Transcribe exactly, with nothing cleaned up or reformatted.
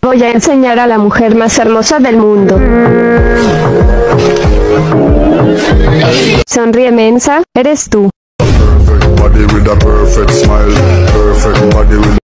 Voy a enseñar a la mujer más hermosa del mundo. Sonríe, mensa, eres tú.